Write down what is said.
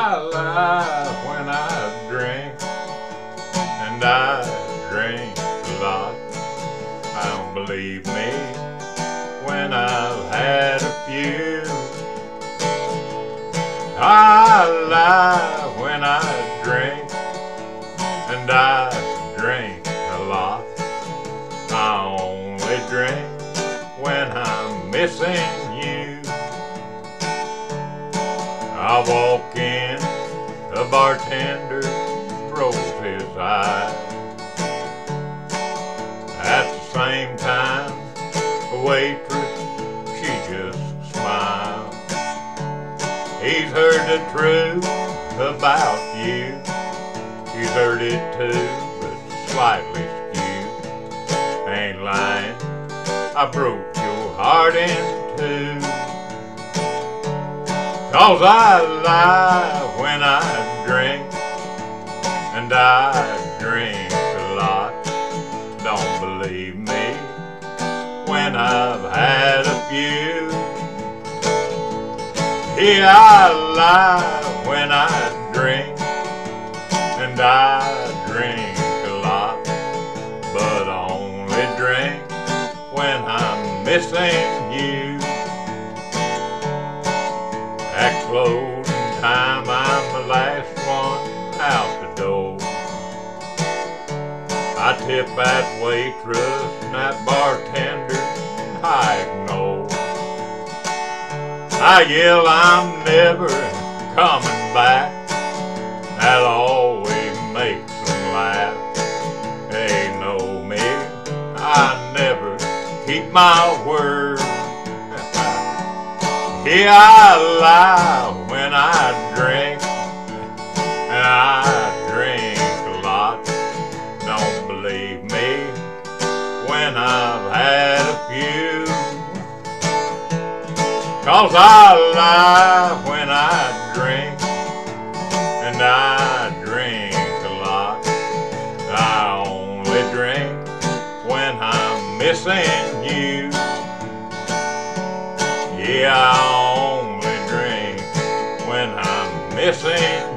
I lie when I drink, and I drink a lot. I don't believe me when I've had a few. I lie when I drink, and I drink a lot. I only drink when I'm missing you. I walk in, the bartender rolls his eyes. At the same time, the waitress, she just smiles. He's heard the truth about you. She's heard it too, but slightly skewed. Ain't lying, I broke your heart in two. 'Cause I lie when I drink, and I drink a lot. Don't believe me when I've had a few. Yeah, I lie when I drink, and I drink a lot, but I only drink when I'm missing you. At closing time, I'm the last one out the door. I tip that waitress and that bartender I ignore. I yell I'm never coming back. That always makes them laugh. They know me, I never keep my word. Yeah, I lie when I drink, and I drink a lot. Don't believe me when I've had a few. 'Cause I lie when I drink, and I drink a lot. I only drink when I'm missing you. Yeah, I only drink when I'm missing